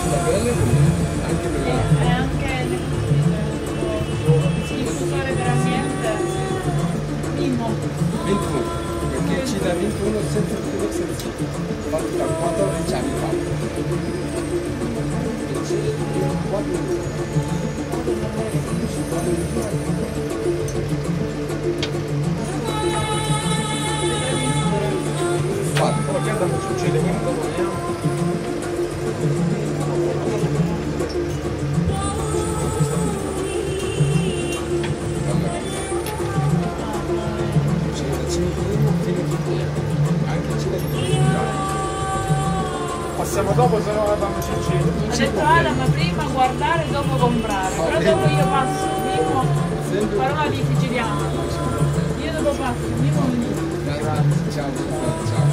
sulla pelle anche per la... E anche le diffusore veramente minimo. 21, perché ci da 21 senza tutto senza fatto da 14 anni fa. 4. Perché dopo succede quando vogliamo? Passiamo dopo, se no vanno Cicillo. Ha detto Adam prima guardare e dopo comprare, però dopo io passo primo parola di siciliano. Io dopo passo, primo Ciao.